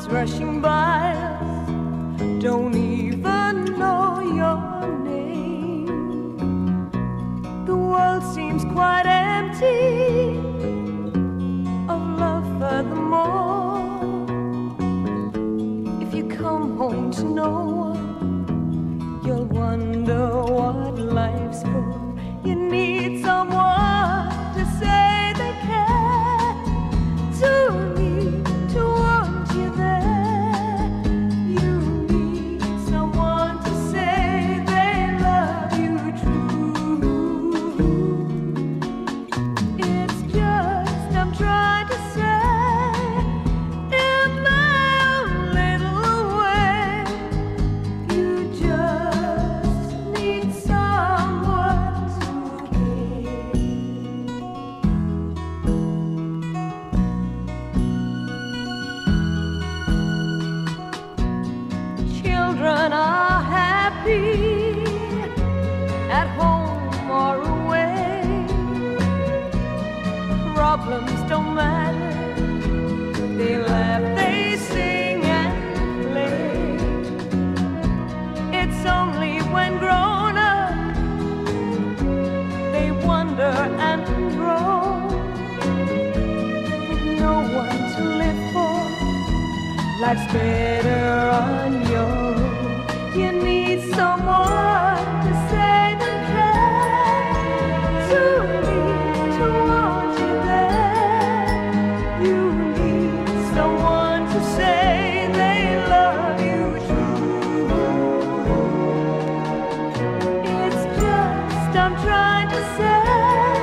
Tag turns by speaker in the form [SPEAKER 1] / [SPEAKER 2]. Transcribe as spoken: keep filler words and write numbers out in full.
[SPEAKER 1] ones rushing by us don't even know your name. The world seems quite empty of love furthermore. If you come home to no one, you'll wonder what life's for. You need someone to say they care, to need to want you there. You need someone to say they love you true. It's just I'm trying to say in my own little way, you just need someone to care. Children are happy at home or away. Problems don't matter. They laugh, they sing and play. It's only when grown up they wonder and grow. With no one to live for, life's better on your own. You need someone to say they care, to need to want you there. You need someone to say they love you true. It's just I'm trying to say